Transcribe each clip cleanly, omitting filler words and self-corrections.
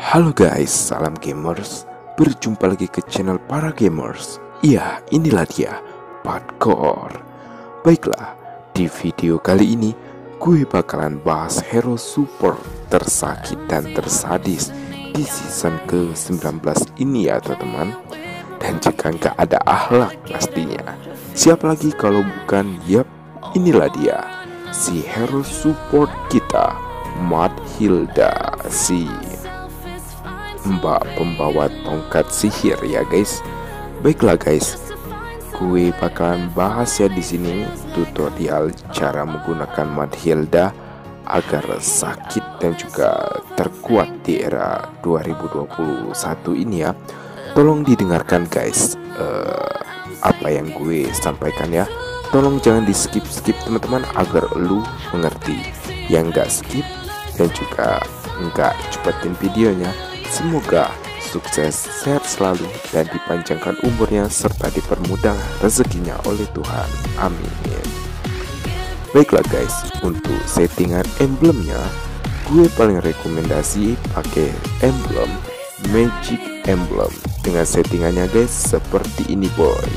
Halo guys, salam gamers. Berjumpa lagi ke channel para gamers. Iya, inilah dia, Padcore. Baiklah, di video kali ini gue bakalan bahas hero support tersakit dan tersadis di season ke-19 ini ya teman-teman. Dan jika nggak ada akhlak pastinya, siapa lagi kalau bukan, inilah dia, si hero support kita, Mathilda, si mbak pembawa tongkat sihir ya guys. Baiklah guys, gue bakalan bahas ya di sini tutorial cara menggunakan Mathilda agar sakit dan juga terkuat di era 2021 ini ya. Tolong didengarkan guys, apa yang gue sampaikan ya. Tolong jangan di skip teman-teman agar lu mengerti. Yang gak skip dan juga nggak cepetin videonya, semoga sukses, sehat selalu, dan dipanjangkan umurnya serta dipermudah rezekinya oleh Tuhan. Amin. Baiklah guys, untuk settingan emblemnya, gue paling rekomendasi pakai emblem Magic Emblem dengan settingannya guys seperti ini boy.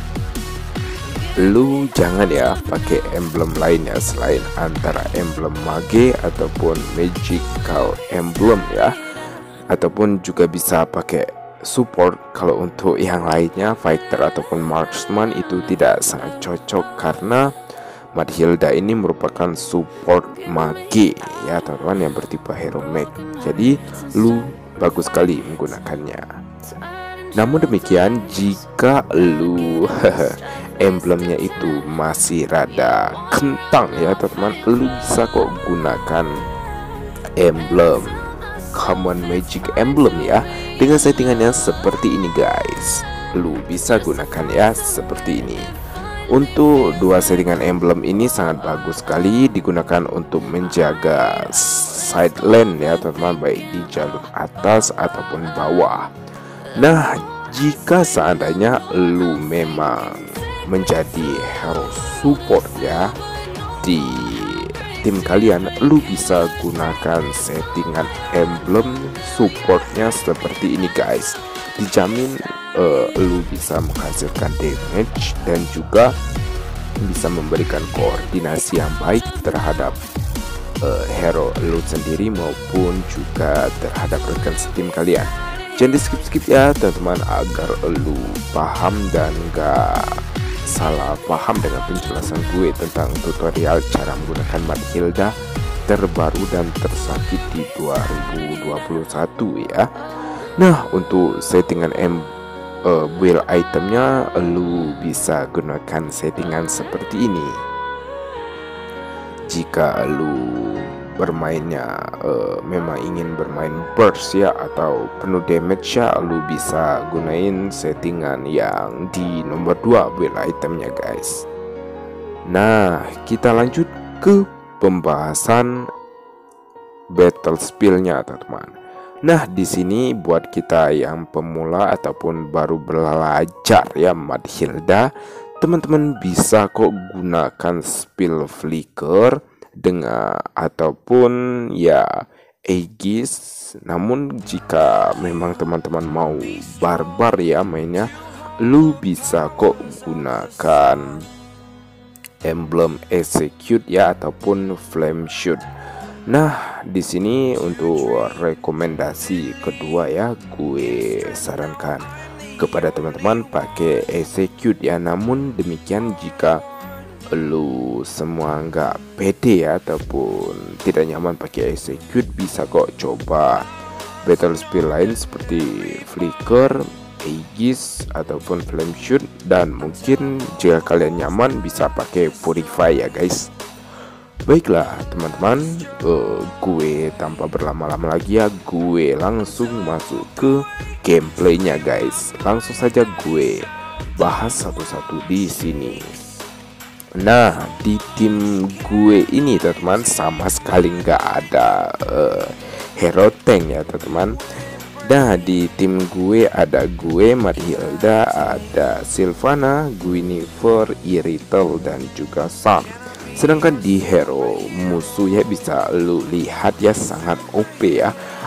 Lu jangan ya pakai emblem lainnya selain antara emblem mage ataupun magical emblem ya. Ataupun juga bisa pakai support. Kalau untuk yang lainnya fighter ataupun marksman itu tidak sangat cocok karena Mathilda ini merupakan support mage ya teman-teman, yang bertipe hero mag. Jadi lu bagus sekali menggunakannya. Namun demikian, jika lu emblemnya itu masih rada kentang ya teman-teman, lu bisa kok gunakan emblem Common Magic Emblem ya, dengan settingannya seperti ini guys. Lu bisa gunakan ya seperti ini. Untuk dua settingan emblem ini sangat bagus sekali digunakan untuk menjaga side lane ya teman-teman, baik di jalur atas ataupun bawah. Nah, jika seandainya lu memang menjadi hero support ya di tim kalian, lu bisa gunakan settingan emblem supportnya seperti ini guys. Dijamin lu bisa menghasilkan damage dan juga bisa memberikan koordinasi yang baik terhadap hero lu sendiri maupun juga terhadap rekan setim kalian. Jangan di skip ya teman-teman agar lu paham dan gak salah paham dengan penjelasan gue tentang tutorial cara menggunakan Mathilda terbaru dan tersakit di 2021 ya. Nah, untuk settingan build itemnya lu bisa gunakan settingan seperti ini. Jika lu bermainnya memang ingin bermain burst ya atau penuh damage ya, lu bisa gunain settingan yang di nomor 2 build itemnya guys. Nah, kita lanjut ke pembahasan battle spellnya teman-teman. Nah, di sini buat kita yang pemula ataupun baru belajar ya Mathilda, teman-teman bisa kok gunakan spell flicker dengan ataupun ya Aegis. Namun jika memang teman-teman mau barbar ya mainnya, lu bisa kok gunakan emblem execute ya ataupun flame shoot. Nah, di sini untuk rekomendasi kedua ya, gue sarankan kepada teman-teman pakai execute ya. Namun demikian jika lu semua nggak pede ya ataupun tidak nyaman pakai execute, bisa kok coba battle spell lain seperti flicker, Aegis ataupun flame shoot, dan mungkin jika kalian nyaman bisa pakai purify ya guys. Baiklah teman-teman, gue tanpa berlama-lama lagi ya, gue langsung masuk ke gameplaynya guys. Langsung saja gue bahas satu-satu di sini. Nah, di tim gue ini teman-teman sama sekali nggak ada hero tank ya teman-teman. Nah, di tim gue ada gue, Mathilda, ada Sylvana, Guinevere, Iritel, dan juga Sam. Sedangkan di hero musuh ya bisa lu lihat ya sangat OP ya.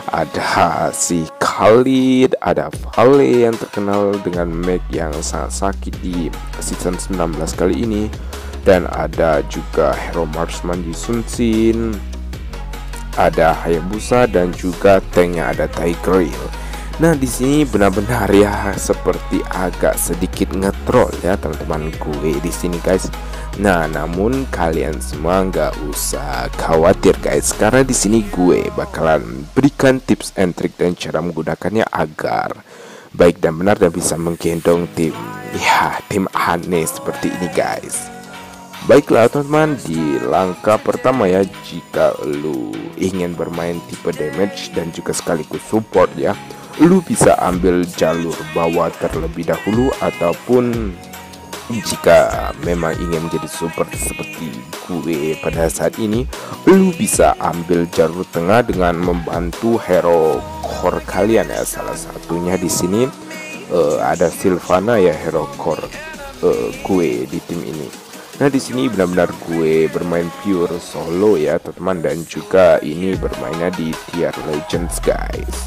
ada si Khalid, ada Vale yang terkenal dengan Meg yang sangat sakit di season 19 kali ini, dan ada juga hero marksman di Sunsin, ada Hayabusa, dan juga tanknya ada Tigreal. Nah di sini benar-benar ya seperti agak sedikit ngetrol ya teman-teman gue di sini guys. Nah namun kalian semua nggak usah khawatir guys, karena di sini gue bakalan berikan tips and trick dan cara menggunakannya agar baik dan benar dan bisa menggendong tim aneh seperti ini guys. Baiklah teman-teman, di langkah pertama ya, jika lu ingin bermain tipe damage dan juga sekaligus support ya, lu bisa ambil jalur bawah terlebih dahulu, ataupun jika memang ingin menjadi support seperti gue pada saat ini, lu bisa ambil jalur tengah dengan membantu hero core kalian ya. Salah satunya di sini ada Sylvana ya, hero core gue di tim ini. Nah di sini benar-benar gue bermain pure solo ya teman-teman, dan juga ini bermainnya di tier legends guys.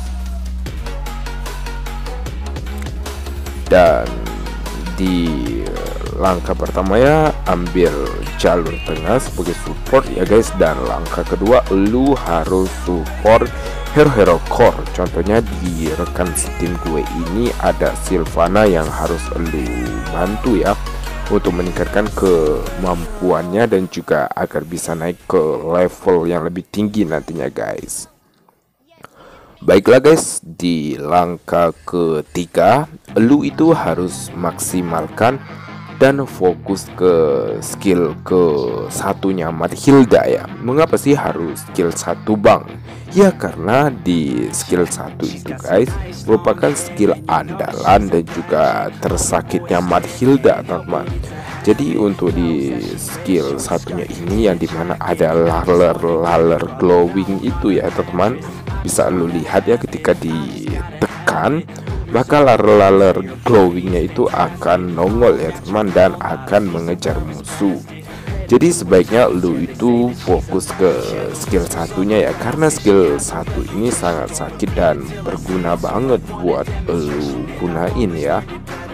Dan di langkah pertama ya, ambil jalur tengah sebagai support ya guys, dan langkah kedua lu harus support hero-hero core. Contohnya di rekan setim gue ini ada Sylvana yang harus lu bantu ya, untuk meningkatkan kemampuannya dan juga agar bisa naik ke level yang lebih tinggi nantinya guys. Baiklah guys, di langkah ketiga lu itu harus maksimalkan dan fokus ke skill ke satunya Mathilda ya. Mengapa sih harus skill 1 bang? Ya karena di skill 1 itu guys merupakan skill andalan dan juga tersakitnya Mathilda teman-teman. Jadi untuk di skill satunya ini yang dimana ada laler glowing itu ya teman-teman, bisa lu lihat ya ketika ditekan maka laler glowingnya itu akan nongol ya teman, dan akan mengejar musuh. Jadi sebaiknya lu itu fokus ke skill satunya ya, karena skill satu ini sangat sakit dan berguna banget buat lu gunain ya,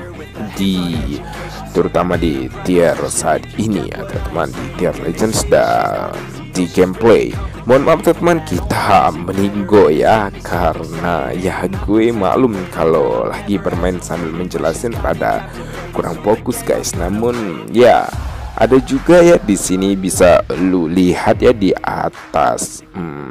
terutama di tier saat ini ya teman-teman, di tier legends dan di gameplay. Mohon maaf teman-teman, kita meninggo ya, karena ya gue maklum kalau lagi bermain sambil menjelasin pada kurang fokus guys. Namun ya ada juga ya di sini bisa lu lihat ya di atas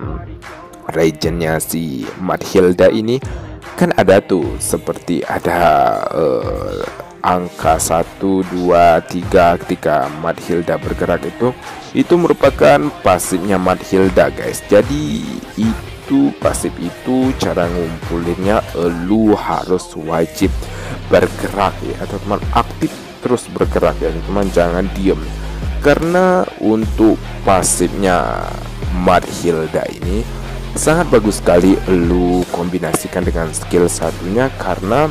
regionnya si Mathilda ini kan ada tuh seperti ada angka 1, 2, 3 ketika Mathilda bergerak itu merupakan pasifnya Mathilda guys. Jadi itu pasif itu cara ngumpulinnya lu harus wajib bergerak ya teman-teman, aktif terus bergerak ya teman-teman, jangan diem. Karena untuk pasifnya Mathilda ini sangat bagus sekali lu kombinasikan dengan skill satunya, karena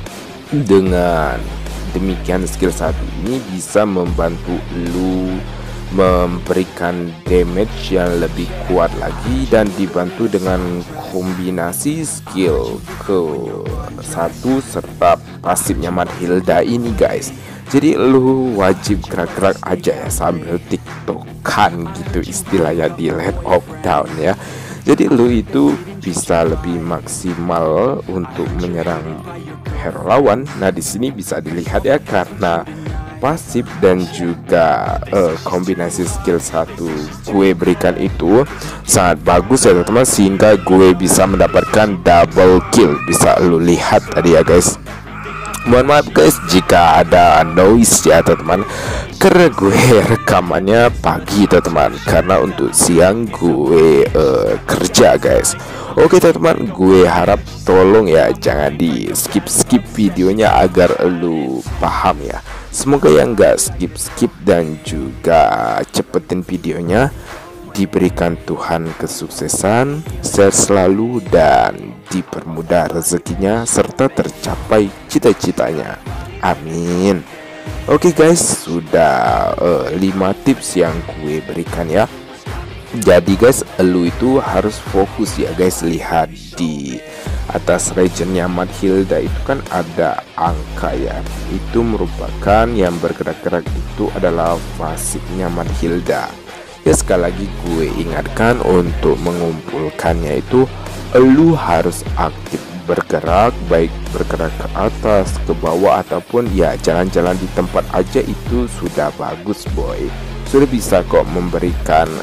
dengan demikian skill satu ini bisa membantu lu memberikan damage yang lebih kuat lagi, dan dibantu dengan kombinasi skill ke satu serta pasifnya Mathilda ini guys. Jadi lu wajib gerak-gerak aja ya sambil tiktokan gitu istilahnya di Let of Down ya. Jadi lu itu bisa lebih maksimal untuk menyerang hero lawan. Nah di sini bisa dilihat ya, karena pasif dan juga kombinasi skill satu gue berikan itu sangat bagus ya teman-teman, sehingga gue bisa mendapatkan double kill. Bisa lu lihat tadi ya guys. Mohon maaf guys jika ada noise ya teman-teman, karena gue rekamannya pagi teman-teman, karena untuk siang gue kerja guys. Oke teman-teman, gue harap tolong ya jangan di skip videonya agar lu paham ya. Semoga yang gak skip dan juga cepetin videonya diberikan Tuhan kesuksesan, sehat selalu, dan dipermudah rezekinya serta tercapai cita-citanya. Amin. Oke guys, sudah 5 tips yang gue berikan ya. Jadi guys, lu itu harus fokus ya guys. Lihat di atas regionnya Mathilda itu kan ada angka ya. Itu merupakan yang bergerak-gerak itu adalah pasiknya Mathilda. Ya sekali lagi gue ingatkan, untuk mengumpulkannya itu lu harus aktif bergerak, baik bergerak ke atas, ke bawah, ataupun ya jalan-jalan di tempat aja itu sudah bagus boy. Sudah bisa kok memberikan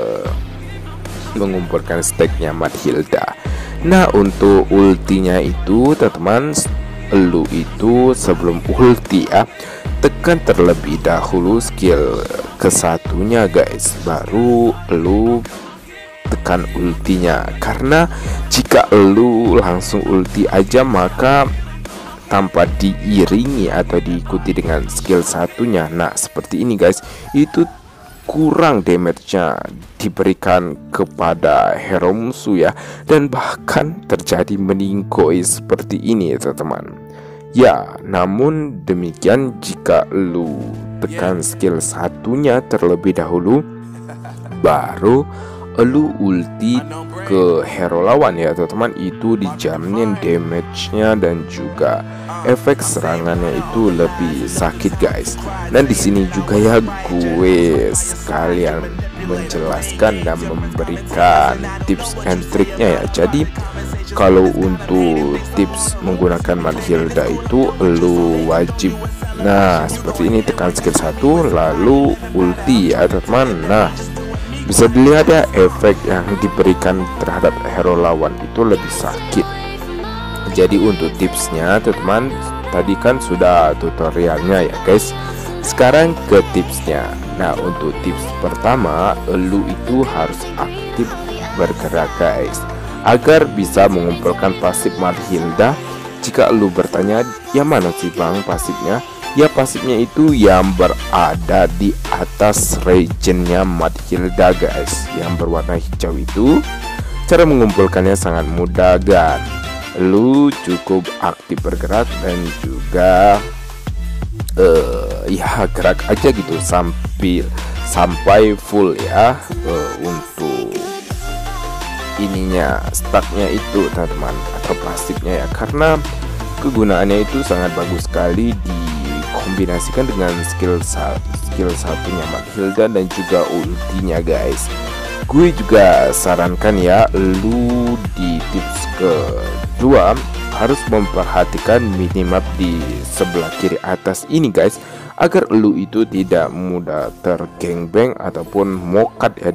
mengumpulkan stacknya Mathilda. Nah untuk ultinya itu teman-teman, lu itu sebelum ulti ya, tekan terlebih dahulu skill kesatunya guys, baru lu tekan ultinya. Karena jika lu langsung ulti aja, maka tanpa diiringi atau diikuti dengan skill satunya, nah seperti ini guys, itu kurang damage-nya diberikan kepada hero musuh ya, dan bahkan terjadi meninggoy seperti ini ya teman-teman. Ya, namun demikian jika lu tekan skill satunya terlebih dahulu, baru lu ulti ke hero lawan ya teman-teman, itu dijamin damage-nya dan juga efek serangannya itu lebih sakit guys. Dan di sini juga ya gue sekalian menjelaskan dan memberikan tips and triknya ya. Jadi kalau untuk tips menggunakan Mathilda itu lu wajib, nah seperti ini, tekan skill 1 lalu ulti ya teman-teman. Nah bisa dilihat ya, efek yang diberikan terhadap hero lawan itu lebih sakit. Jadi untuk tipsnya teman-teman, tadi kan sudah tutorialnya ya guys. Sekarang ke tipsnya. Nah untuk tips pertama, lu itu harus aktif bergerak guys, agar bisa mengumpulkan pasif Mathilda. Jika lu bertanya, ya mana sih bang pasifnya? Ya pasifnya itu yang berada di atas regionnya Mathilda guys, yang berwarna hijau itu. Cara mengumpulkannya sangat mudah kan. Lu cukup aktif bergerak dan juga ya gerak aja gitu sampai full ya, untuk ininya stacknya itu teman-teman, atau pasifnya ya. Karena kegunaannya itu sangat bagus sekali dikombinasikan dengan skill satunya Mathilda dan juga ultinya guys. Gue juga sarankan ya, lu di tips kedua harus memperhatikan minimap di sebelah kiri atas ini guys, agar lu itu tidak mudah tergengbeng ataupun mokat ya,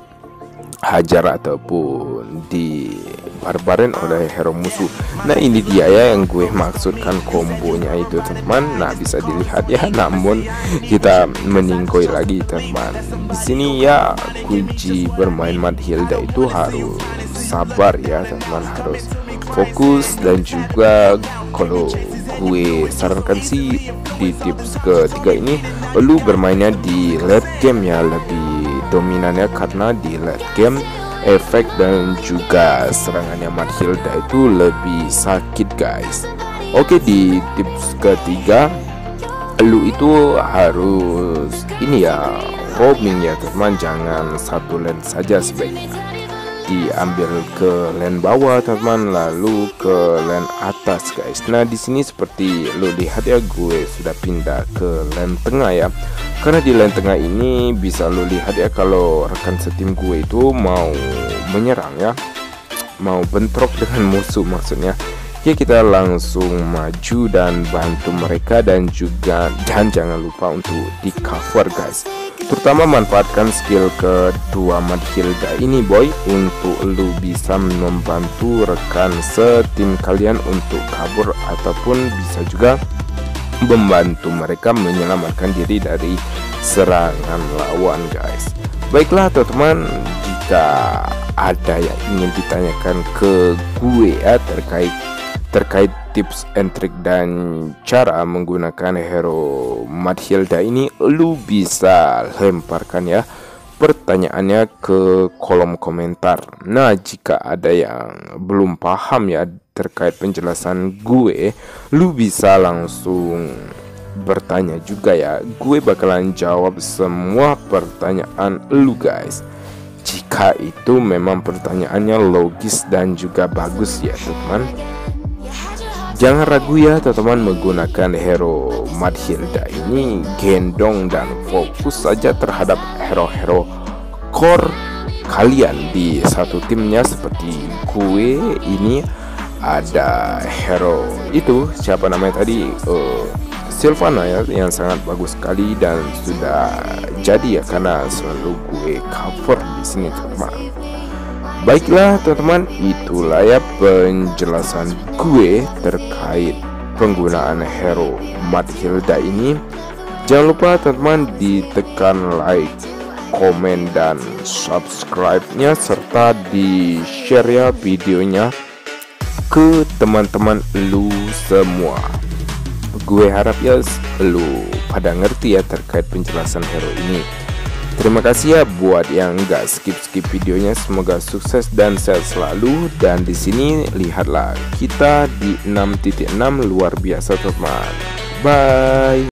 dihajar ataupun di barbarin oleh hero musuh. Nah ini dia ya yang gue maksudkan kombonya itu teman. Nah bisa dilihat ya, namun kita meninggoy lagi teman. Di sini ya kunci bermain Mathilda itu harus sabar ya teman, harus fokus. Dan juga kalau gue sarankan sih di tips ketiga ini, lu bermainnya di late game ya, lebih dominannya, karena di late game efek dan juga serangannya Mathilda itu lebih sakit guys. Oke, di tips ketiga, lu itu harus ini ya, roaming ya teman, jangan satu lane saja, sebaiknya diambil ke lane bawah teman, lalu ke lane atas guys. Nah di sini seperti lu lihat ya, gue sudah pindah ke lane tengah ya, karena di lane tengah ini bisa lu lihat ya, kalau rekan setim gue itu mau menyerang ya, mau bentrok dengan musuh maksudnya ya, kita langsung maju dan bantu mereka. Dan juga jangan lupa untuk di cover guys, terutama manfaatkan skill kedua Mathilda ini boy, untuk lu bisa membantu rekan setim kalian untuk kabur, ataupun bisa juga membantu mereka menyelamatkan diri dari serangan lawan guys. Baiklah teman-teman, jika ada yang ingin ditanyakan ke gue ya terkait tips and trick dan cara menggunakan hero Mathilda ini, lu bisa lemparkan ya pertanyaannya ke kolom komentar. Nah jika ada yang belum paham ya terkait penjelasan gue, lu bisa langsung bertanya juga ya, gue bakalan jawab semua pertanyaan lu guys. jika itu memang pertanyaannya logis dan juga bagus ya teman-teman. Jangan ragu ya teman-teman menggunakan hero Mathilda ini, gendong dan fokus saja terhadap hero-hero core kalian di satu timnya. Seperti gue ini ada hero itu siapa namanya tadi, Sylvana ya, yang sangat bagus sekali dan sudah jadi ya karena selalu gue cover di sini teman-teman. Baiklah teman-teman, itulah ya penjelasan gue terkait penggunaan hero Mathilda ini. Jangan lupa teman-teman ditekan like, komen dan subscribe-nya serta di share ya videonya ke teman-teman lu semua. Gue harap ya lu pada ngerti ya terkait penjelasan hero ini. Terima kasih ya buat yang nggak skip videonya. Semoga sukses dan sehat selalu. Dan di sini lihatlah kita di 6.6 luar biasa teman. Bye.